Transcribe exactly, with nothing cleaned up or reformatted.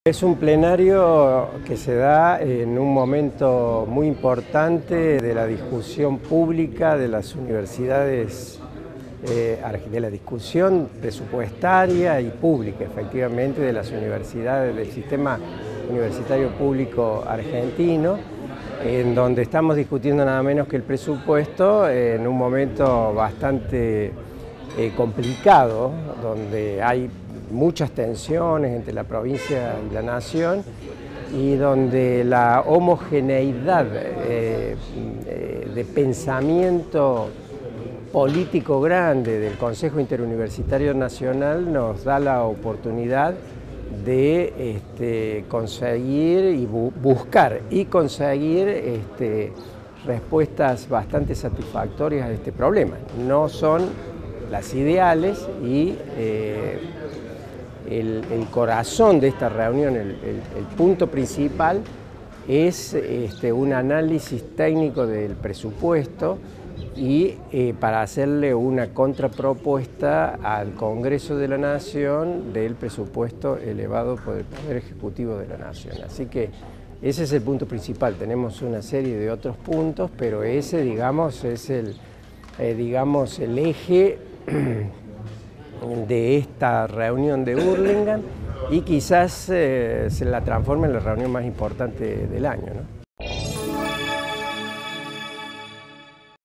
Es un plenario que se da en un momento muy importante de la discusión pública de las universidades, eh, de la discusión presupuestaria y pública, efectivamente, de las universidades, del sistema universitario público argentino, en donde estamos discutiendo nada menos que el presupuesto en un momento bastante eh, complicado, donde hay muchas tensiones entre la provincia y la nación y donde la homogeneidad eh, de pensamiento político grande del Consejo Interuniversitario Nacional nos da la oportunidad de este, conseguir y bu buscar y conseguir este, respuestas bastante satisfactorias a este problema. No son las ideales y eh, el, el corazón de esta reunión, el, el, el punto principal es este, un análisis técnico del presupuesto y eh, para hacerle una contrapropuesta al Congreso de la Nación del presupuesto elevado por el Poder Ejecutivo de la Nación. Así que ese es el punto principal. Tenemos una serie de otros puntos, pero ese, digamos, es el, eh, digamos, el eje de esta reunión de Hurlingham y quizás eh, se la transforme en la reunión más importante del año, ¿no?